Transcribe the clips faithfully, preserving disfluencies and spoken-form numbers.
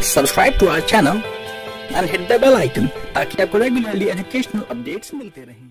Subscribe to our channel and hit the bell icon ताकि आपको regularly educational updates मिलते रहें।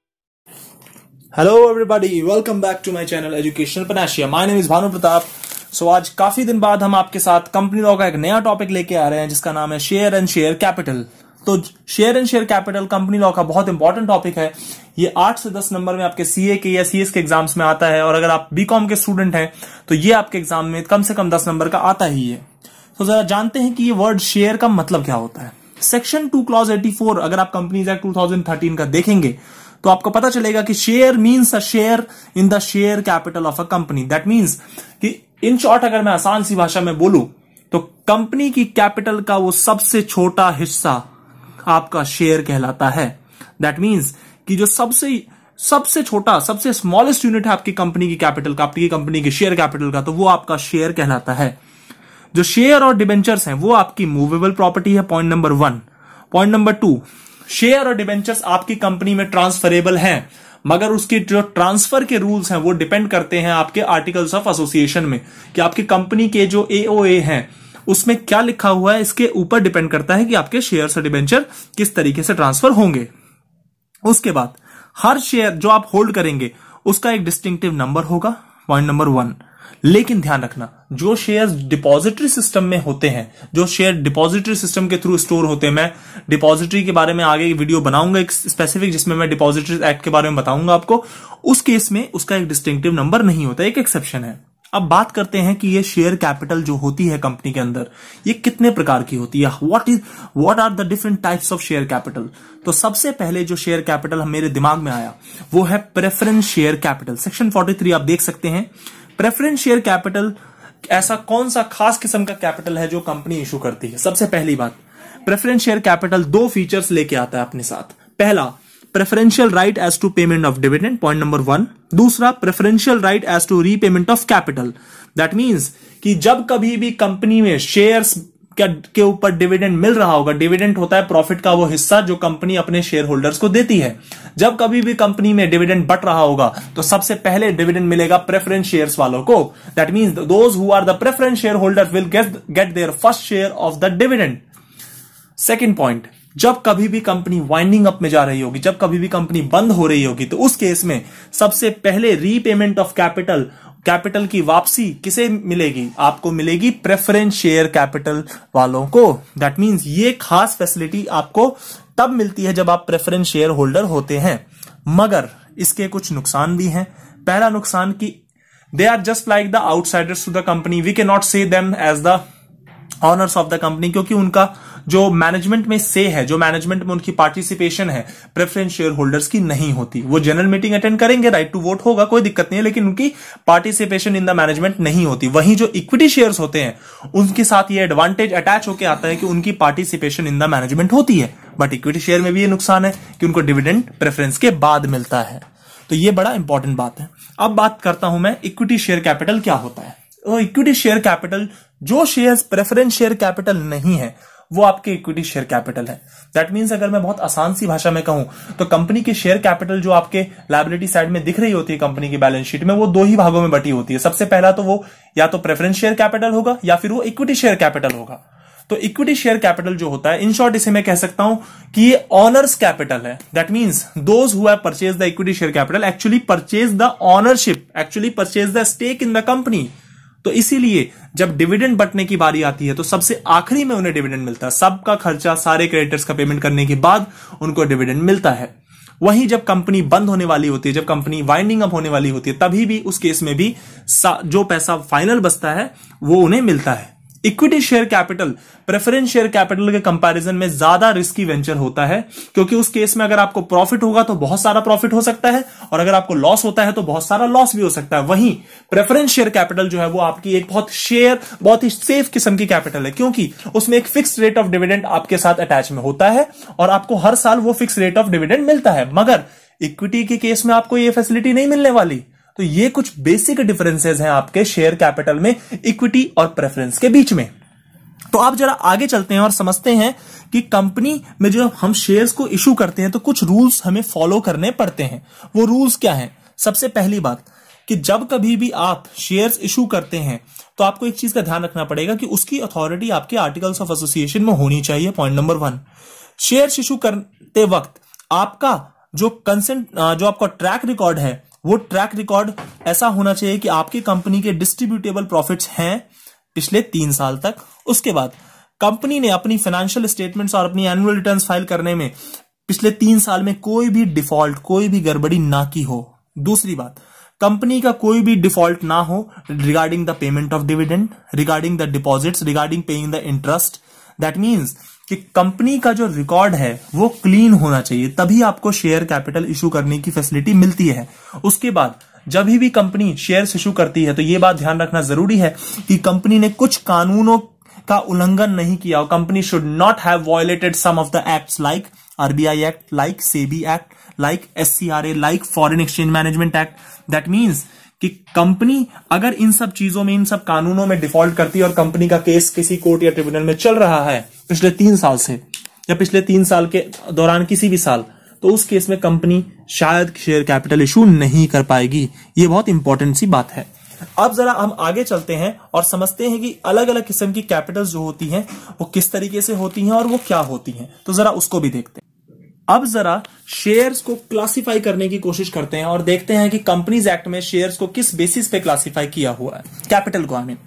Hello everybody, welcome back to my channel educational panacea. My name is Bhanu Pratap. So आज काफी दिन बाद हम आपके साथ कंपनी लॉ का एक नया टॉपिक लेके आ रहे हैं जिसका नाम है शेयर एंड शेयर कैपिटल। तो share and share capital company law का बहुत इंपॉर्टेंट टॉपिक है। ये आठ से दस नंबर में आपके सीए के या सीएस के एग्जाम्स में आता है, और अगर आप बीकॉम के स्टूडेंट हैं तो ये आपके एग्जाम में कम से कम दस नंबर का आता ही है। तो जरा जानते हैं कि ये वर्ड शेयर का मतलब क्या होता है। Section two clause eighty four अगर आप companies act two thousand thirteen का देखेंगे तो आपको पता चलेगा कि share means a share in the share capital of a company. That means कि इन शॉर्ट अगर मैं आसान सी भाषा में बोलूं तो कंपनी की कैपिटल का वो सबसे छोटा हिस्सा आपका शेयर कहलाता है। दैट मीन्स कि जो सबसे सबसे छोटा सबसे स्मॉलेस्ट यूनिट है आपकी कंपनी की कैपिटल का, आपकी कंपनी की शेयर कैपिटल का, तो वो आपका शेयर कहलाता है। जो शेयर और डिबेंचर्स हैं वो आपकी मूवेबल प्रॉपर्टी है, point number one. Point number two, share और डिबेंचर्स आपकी कंपनी में ट्रांसफरेबल हैं, मगर उसके जो ट्रांसफर के रूल्स हैं वो डिपेंड करते हैं आपके आर्टिकल्स ऑफ एसोसिएशन में, कि आपकी कंपनी के जो एओए हैं उसमें क्या लिखा हुआ है। इसके ऊपर डिपेंड करता है कि आपके शेयर और डिबेंचर किस तरीके से ट्रांसफर होंगे। उसके बाद हर शेयर जो आप होल्ड करेंगे उसका एक डिस्टिंक्टिव नंबर होगा, पॉइंट नंबर वन। लेकिन ध्यान रखना, जो शेयर्स डिपॉजिटरी सिस्टम में होते हैं, जो शेयर डिपॉजिटरी सिस्टम के थ्रू स्टोर होते हैं, मैं डिपॉजिटरी के बारे में आगे वीडियो बनाऊंगा एक स्पेसिफिक, जिसमें मैं डिपॉजिटरी एक्ट के बारे में बताऊंगा आपको। उस केस में उसका एक डिस्टिंक्टिव नंबर नहीं होता, एक एक्सेप्शन है। अब बात करते हैं कि ये शेयर कैपिटल जो होती है कंपनी के अंदर, ये कितने प्रकार की होती है। What is what are the different types of share capital. तो सबसे पहले जो शेयर कैपिटल मेरे दिमाग में आया वो है preference share capital. Section forty three आप देख सकते हैं। प्रेफरेंस शेयर कैपिटल ऐसा कौन सा खास किस्म का कैपिटल है जो कंपनी इशू करती है। सबसे पहली बात, प्रेफरेंस शेयर कैपिटल दो फीचर्स लेके आता है अपने साथ। पहला, preferential right as to payment of dividend, point number one. दूसरा, preferential right as to repayment of capital. That means कि जब कभी भी कंपनी में शेयर्स के ऊपर डिविडेंड मिल रहा होगा, डिविडेंड होता है प्रॉफिट का वो हिस्सा जो कंपनी अपने शेयर होल्डर्स को देती है। जब कभी भी कंपनी में डिविडेंड बट रहा होगा तो सबसे पहले डिविडेंड मिलेगा प्रेफरेंस शेयर्स वालों को। That means those who are the preference share holders will get get their first share of the dividend. Second point, जब कभी भी कंपनी वाइंडिंग अप में जा रही होगी, जब कभी भी कंपनी बंद हो रही होगी, तो उस केस में सबसे पहले रीपेमेंट ऑफ कैपिटल, कैपिटल की वापसी किसे मिलेगी? आपको मिलेगी प्रेफरेंस शेयर कैपिटल वालों को। दैट मींस ये खास फैसिलिटी आपको तब मिलती है जब आप प्रेफरेंस शेयर होल्डर होते हैं। मगर इसके कुछ नुकसान भी हैं। पहला नुकसान कि they are just like the outsiders to the company, we can not say them as the owners of the company, क्योंकि उनका जो मैनेजमेंट में से है, जो मैनेजमेंट में उनकी पार्टिसिपेशन है, प्रेफरेंस शेयर होल्डर्स की नहीं होती। वो जनरल मीटिंग अटेंड करेंगे, राइट टू वोट होगा, कोई दिक्कत नहीं है, लेकिन उनकी पार्टिसिपेशन इन द मैनेजमेंट नहीं होती। वहीं जो इक्विटी शेयर्स होते हैं उनके साथ ये एडवांटेज अटैच होकर आता है कि उनकी पार्टिसिपेशन इन द मैनेजमेंट होती है। बट इक्विटी शेयर में भी ये नुकसान है कि उनको डिविडेंड प्रेफरेंस के बाद मिलता है। तो ये बड़ा इंपॉर्टेंट बात है। अब बात करता हूं मैं इक्विटी शेयर कैपिटल क्या होता है। तो इक्विटी शेयर कैपिटल, जो शेयर्स प्रेफरेंस शेयर कैपिटल नहीं है वो आपके इक्विटी शेयर कैपिटल है। दैट मींस अगर मैं बहुत आसान सी भाषा में कहूं तो कंपनी के शेयर कैपिटल जो आपके लायबिलिटी साइड में दिख रही होती है कंपनी की बैलेंस शीट में, वो दो ही भागों में बटी होती है। सबसे पहला तो वो या तो प्रेफरेंस शेयर कैपिटल होगा या फिर वो इक्विटी शेयर कैपिटल होगा। तो इक्विटी शेयर कैपिटल जो होता है, इन शॉर्ट इसे मैं कह सकता हूं कि ये ऑनर्स कैपिटल है। That means those who have purchase the equity share capital actually purchase the ownership, actually purchase the stake in the company. तो इसीलिए जब डिविडेंड बंटने की बारी आती है तो सबसे आखिरी में उन्हें डिविडेंड मिलता है। सबका खर्चा, सारे क्रेडिटर्स का पेमेंट करने के बाद उनको डिविडेंड मिलता है। वहीं जब कंपनी बंद होने वाली होती है, जब कंपनी वाइंडिंग अप होने वाली होती है, तभी भी उस केस में भी जो पैसा फाइनल बचता है वो उन्हें मिलता है। Equity share capital preference share capital के कंपैरिजन में ज्यादा रिस्की वेंचर होता है, क्योंकि उस केस में अगर आपको प्रॉफिट होगा तो बहुत सारा प्रॉफिट हो सकता है, और अगर आपको लॉस होता है तो बहुत सारा लॉस भी हो सकता है। वहीं प्रेफरेंस शेयर कैपिटल जो है वो आपकी एक बहुत शेयर बहुत ही सेफ किस्म की कैपिटल है, क्योंकि उसमें एक फिक्स रेट ऑफ डिविडेंड आपके साथ अटैच में होता है और आपको हर साल वो फिक्स रेट ऑफ डिविडेंड मिलता है। मगर इक्विटी के केस में आपको ये फैसिलिटी नहीं मिलने वाली। तो ये कुछ बेसिक डिफरेंसेस हैं आपके शेयर कैपिटल में इक्विटी और प्रेफरेंस के बीच में। तो आप जरा आगे चलते हैं और समझते हैं कि कंपनी में जो हम शेयर्स को इशू करते हैं तो कुछ रूल्स हमें फॉलो करने पड़ते हैं। वो रूल्स क्या हैं? सबसे पहली बात कि जब कभी भी आप शेयर्स इशू करते हैं तो आपको एक चीज का ध्यान रखना पड़ेगा कि उसकी अथॉरिटी आपके आर्टिकल्स ऑफ एसोसिएशन में होनी चाहिए। Point number one, shares issue करते वक्त आपका जो कंसेंट जो आपका ट्रैक रिकॉर्ड है वो ट्रैक रिकॉर्ड ऐसा होना चाहिए कि आपकी कंपनी के डिस्ट्रीब्यूटेबल प्रॉफिट्स हैं पिछले तीन साल तक। उसके बाद कंपनी ने अपनी फाइनेंशियल स्टेटमेंट्स और अपनी एनुअल रिटर्न्स फाइल करने में पिछले तीन साल में कोई भी डिफॉल्ट, कोई भी गड़बड़ी ना की हो। दूसरी बात, कंपनी का कोई भी डिफॉल्ट ना हो regarding the payment of dividend, regarding the deposits, regarding paying the interest. That means कि कंपनी का जो रिकॉर्ड है वो क्लीन होना चाहिए, तभी आपको शेयर कैपिटल इशू करने की फैसिलिटी मिलती है। उसके बाद जब भी कंपनी शेयर्स इशू करती है तो यह बात ध्यान रखना जरूरी है कि कंपनी ने कुछ कानूनों का उल्लंघन नहीं किया। Company should not have violated some of the acts like RBI act, like SEBI act, like SCRA, like foreign exchange management act. That means कि कंपनी अगर इन सब चीजों में, इन सब कानूनों में डिफॉल्ट करती है और कंपनी का केस किसी कोर्ट या ट्रिब्यूनल में चल रहा है पिछले तीन साल से या पिछले तीन साल के दौरान किसी भी साल, तो उस केस में कंपनी शायद शेयर कैपिटल इशू नहीं कर पाएगी। ये बहुत इंपॉर्टेंट सी बात है। अब जरा हम आगे चलते हैं और समझते हैं कि अलग अलग किस्म की कैपिटल्स जो होती हैं वो किस तरीके से होती हैं और वो क्या होती हैं, तो जरा उसको भी देखते हैं। अब जरा शेयर्स को क्लासिफाई करने की कोशिश करते हैं और देखते हैं कि कंपनीज एक्ट में शेयर्स को किस बेसिस पे क्लासिफाई किया हुआ है। कैपिटल को आई मीन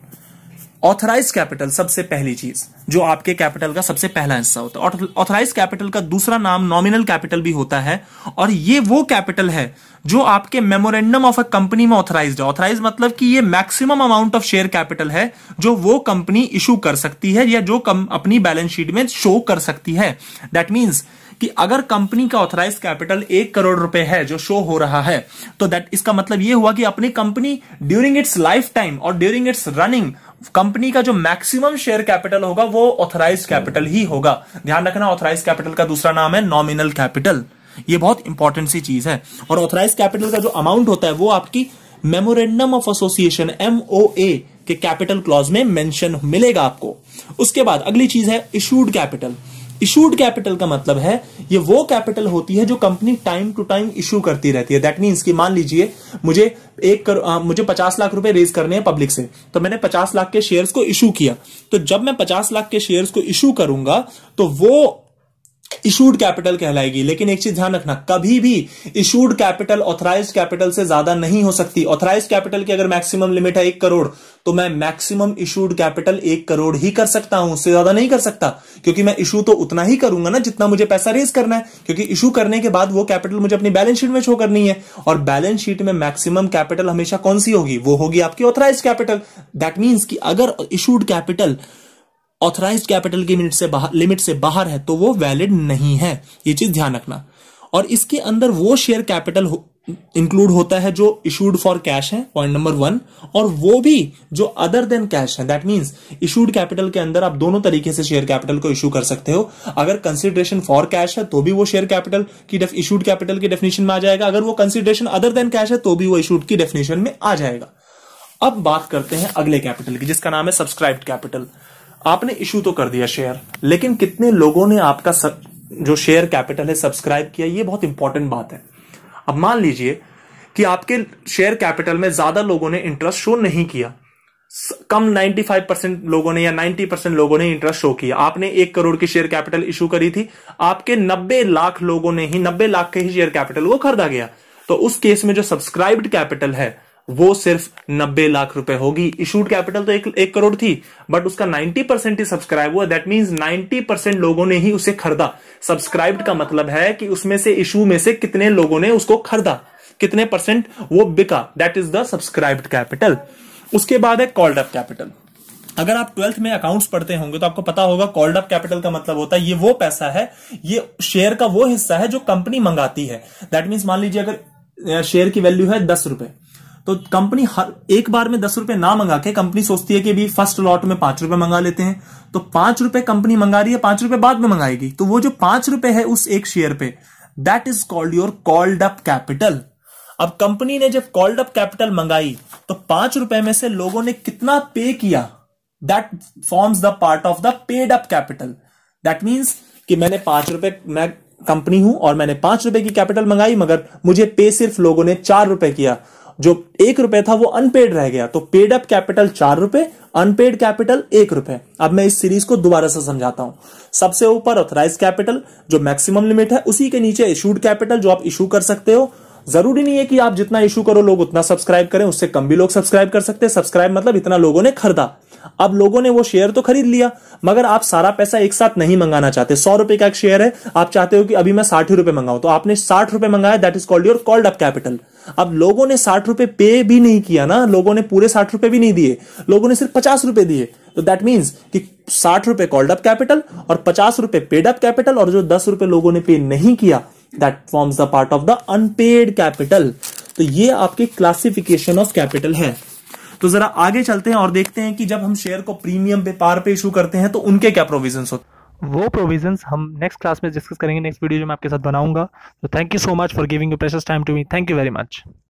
ऑथराइज कैपिटल, सबसे पहली चीज जो आपके कैपिटल का सबसे पहला हिस्सा होता है। ऑथराइज कैपिटल का दूसरा नाम नॉमिनल कैपिटल भी होता है और ये वो कैपिटल है जो आपके मेमोरेंडम ऑफ अ कंपनी में ऑथराइज्ड है। ऑथराइज मतलब कि ये maximum amount of share capital है जो वो कंपनी इशू कर सकती है या जो कम अपनी बैलेंस शीट में शो कर सकती है। दैट मीन्स कि अगर कंपनी का ऑथराइज कैपिटल एक करोड़ रुपए है जो शो हो रहा है, तो दैट इसका मतलब ये हुआ कि अपनी company during its lifetime और ड्यूरिंग इट्स रनिंग कंपनी का जो मैक्सिमम शेयर कैपिटल होगा वो ऑथराइज कैपिटल ही होगा। ध्यान रखना, ऑथराइज कैपिटल का दूसरा नाम है नॉमिनल कैपिटल। ये बहुत इंपॉर्टेंट सी चीज है। और ऑथराइज कैपिटल का जो अमाउंट होता है वो आपकी मेमोरेंडम ऑफ एसोसिएशन एमओए के कैपिटल क्लॉज में मेंशन मिलेगा आपको। उसके बाद अगली चीज है इशूड कैपिटल। इशूड कैपिटल का मतलब है ये वो कैपिटल होती है जो company time to time issue करती रहती है। दैट मीन्स कि मान लीजिए मुझे एक कर, आ, मुझे पचास लाख रुपए रेज करने हैं पब्लिक से, तो मैंने पचास लाख के शेयर्स को इशू किया। तो जब मैं पचास लाख के शेयर्स को इशू करूंगा तो वो इशूड कैपिटल कहलाएगी। लेकिन एक चीज ध्यान रखना, कभी भी इशूड कैपिटल ऑथराइज्ड कैपिटल से ज्यादा नहीं हो सकती। ऑथराइज्ड कैपिटल की अगर मैक्सिमम लिमिट है एक करोड़, तो मैं मैक्सिमम इशूड कैपिटल एक करोड़ ही कर सकता हूं, उससे ज्यादा नहीं कर सकता, क्योंकि मैं इशू तो उतना ही करूंगा ना जितना मुझे पैसा रेज करना है, क्योंकि इशू करने के बाद वो कैपिटल मुझे अपनी बैलेंस शीट में शो करनी है। और बैलेंस शीट में मैक्सिमम कैपिटल हमेशा कौन सी होगी? वो होगी आपकी ऑथराइज्ड कैपिटल। दैट मीन्स कि अगर इशूड कैपिटल ऑथराइज्ड कैपिटल की लिमिट से बाहर लिमिट से बाहर है तो वो वैलिड नहीं है। ये चीज ध्यान रखना। और इसके अंदर वो शेयर कैपिटल हो, इंक्लूड होता है जो इशूड फॉर कैश है, पॉइंट नंबर वन, और वो भी जो अदर देन कैश है। दैट मींस इशूड कैपिटल के अंदर आप दोनों तरीके से शेयर कैपिटल को इशू कर सकते हो। अगर कंसिडरेशन फॉर कैश है तो भी वो शेयर कैपिटल की इशूड कैपिटल की डेफिनेशन में आ जाएगा। अगर वो कंसिडरेशन अदर देन कैश है तो भी वो इशूड की डेफिनेशन में आ जाएगा। अब बात करते हैं अगले कैपिटल की, जिसका नाम है सब्सक्राइब्ड कैपिटल। आपने इशू तो कर दिया शेयर, लेकिन कितने लोगों ने आपका सब, जो शेयर कैपिटल है सब्सक्राइब किया, ये बहुत इंपॉर्टेंट बात है। अब मान लीजिए कि आपके शेयर कैपिटल में ज्यादा लोगों ने इंटरेस्ट शो नहीं किया, कम पचानवे परसेंट लोगों ने या नब्बे परसेंट लोगों ने इंटरेस्ट शो किया। आपने एक करोड़ की शेयर कैपिटल इशू करी थी, आपके नब्बे लाख लोगों ने ही नब्बे लाख के ही शेयर कैपिटल को खरीदा गया, तो उस केस में जो सब्सक्राइब्ड कैपिटल है वो सिर्फ नब्बे लाख रुपए होगी। इशूड कैपिटल तो एक, एक करोड़ थी, बट उसका नब्बे परसेंट ही सब्सक्राइब हुआ। दैट मींस नब्बे परसेंट लोगों ने ही उसे खरीदा। सब्सक्राइब्ड का मतलब है कि उसमें से इशू में से कितने लोगों ने उसको खरीदा, कितने परसेंट वो बिका। That is the subscribed capital. उसके बाद है कॉल्ड अप कैपिटल। अगर आप ट्वेल्थ में अकाउंट्स पढ़ते होंगे तो आपको पता होगा कॉल्ड अप कैपिटल का मतलब होता है ये वो पैसा है, ये शेयर का वो हिस्सा है जो कंपनी मंगाती है। दैट मींस मान लीजिए अगर शेयर की वैल्यू है दस रुपए, तो कंपनी हर एक बार में दस रुपए ना मंगा के कंपनी सोचती है कि भी फर्स्ट लॉट में पांच रुपए मंगा लेते हैं, तो पांच रुपए कंपनी मंगा रही है, पांच रुपए बाद में मंगाएगी, तो वो जो पांच रुपए है उस एक शेयर पे, that is called your called up capital. अब कंपनी ने जब कॉल्ड अप कैपिटल मंगाई तो पांच रुपए में से लोगों ने कितना पे किया, that forms the part of the paid up capital. That means कि मैंने पांच रुपए, मैं कंपनी हूं और मैंने पांच रुपए की कैपिटल मंगाई, मगर मुझे पे सिर्फ लोगों ने चार रुपए किया, जो एक रुपए था वो अनपेड रह गया, तो पेड अप कैपिटल चार रुपए, अनपेड कैपिटल एक रुपए। अब मैं इस सीरीज को दोबारा से समझाता हूं। सबसे ऊपर ऑथराइज कैपिटल जो मैक्सिमम लिमिट है, उसी के नीचे इशूड कैपिटल जो आप इशू कर सकते हो। जरूरी नहीं है कि आप जितना इशू करो लोग उतना सब्सक्राइब करें, उससे कम भी लोग सब्सक्राइब कर सकते हैं। सब्सक्राइब मतलब इतना लोगों ने खरीदा। अब लोगों ने वो शेयर तो खरीद लिया, मगर आप सारा पैसा एक साथ नहीं मंगाना चाहते। सौ रुपए का एक शेयर है, आप चाहते हो कि अभी मैं साठ रुपए मंगाऊं, तो आपने साठ रुपए मंगाया, that is called your called up capital. अब लोगों ने साठ रुपए पे भी नहीं किया ना, लोगों ने पूरे साठ रुपए भी नहीं दिए, लोगों ने सिर्फ पचास रुपए दिए। तो दैट मीन्स कि साठ रुपए कॉल्ड अप कैपिटल और पचास रुपए पेड अप कैपिटल, और जो दस रुपए लोगों ने पे नहीं किया, that forms the part of the unpaid capital. तो ये आपके क्लासिफिकेशन ऑफ कैपिटल है। तो जरा आगे चलते हैं और देखते हैं कि जब हम शेयर को प्रीमियम पे, पार पे इशू करते हैं तो उनके क्या प्रोविजंस होते हैं। वो प्रोविजंस हम नेक्स्ट क्लास में डिस्कस करेंगे, नेक्स्ट वीडियो जो मैं आपके साथ बनाऊंगा। तो thank you so much for giving your precious time to me. Thank you very much.